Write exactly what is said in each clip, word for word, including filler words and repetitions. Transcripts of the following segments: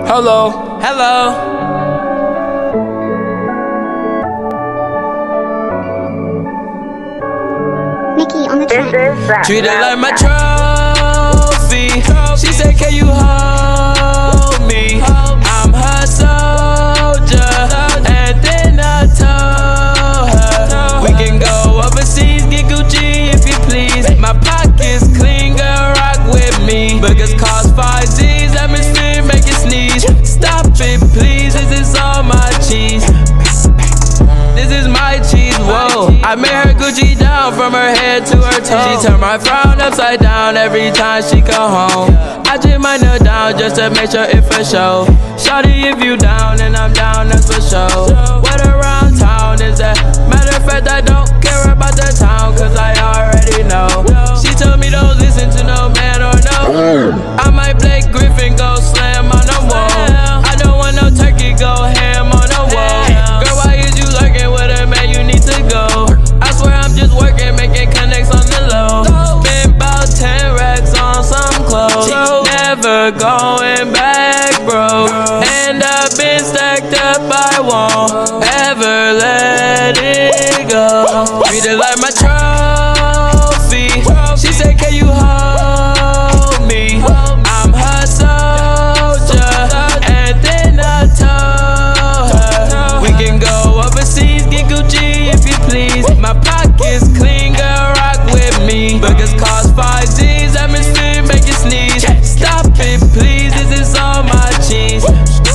Hello, hello. Mickey on the track. Treat it like my trophy. She said, can you hold me? I'm her soldier. And then I told her we can go overseas, get Gucci if you please. My pockets clean, girl, rock with me. Because cost five Z's, atmosphere make you sneeze. Stop it, please, this is all my cheese. This is my cheese, whoa. I made her Gucci down from her head to her toes. She turned my frown upside down every time she come home. I just my nail down just to make sure it for show. Shawty, if you down and I'm down, that's for sure. What around town is that? Matter of fact, I don't care about the town, cause I already know. She told me don't listen to no man or no. I might Blake Griffin go slam on the wall. I don't want no turkey go ham on the wall. Girl, why is you lurking with a man? You need to go. I swear I'm just working, making connects on the low. Spend about ten racks on some clothes. Never going back, bro. And I've been stacked up, I won't ever let it go. Treat it like my trophy. She said, can you hold me? I'm her soldier. And then I told her we can go overseas, get Gucci if you please. My pockets clean, girl, rock with me. Because cost five Z's, atmosphere make you sneeze. Stop it, please, this is all my cheese.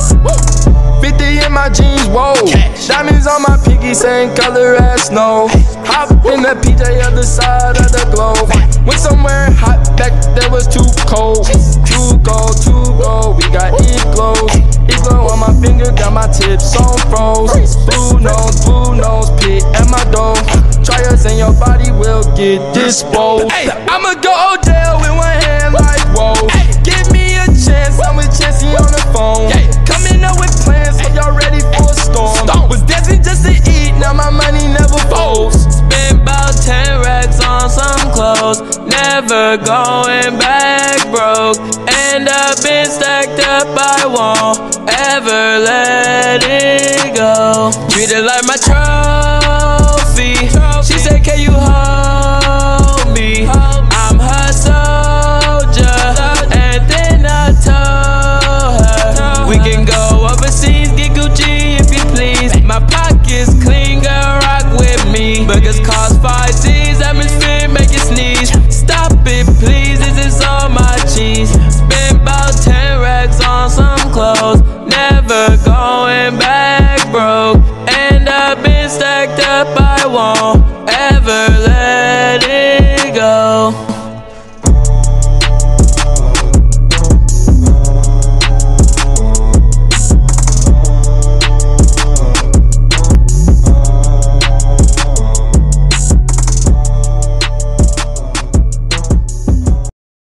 fifty in my jeans, whoa. Diamonds on my pinky, same color as snow. Hop in the P J other side of the globe. Went somewhere hot, back there was too cold. Too cold, too cold, we got E-glows. E-glow on my finger, got my tips on froze. Blue nose, blue nose, pit at my door. Try us and your body will get disposed. Hey, I'ma go Odell with one hand like whoa. Give me a chance, I'm with Chancey on the phone. Coming up with plans, hope y'all ready for a storm. Was dancing just to eat, now my money never folds. Spent about ten racks on some clothes. Never going back broke. And I've been stacked up, I won't ever let it go. Treat it like my trophy. She said, can you hold me? I'm her soldier. And then I told her we can go overseas, get Gucci if you please. My pockets clean, girl, rock with me. Because cost five Z's, atmosphere make you sneeze. Stop it, please, this is all my cheese. Spent about ten racks on some clothes. Never going back broke. And I've been stacked up, I won't ever let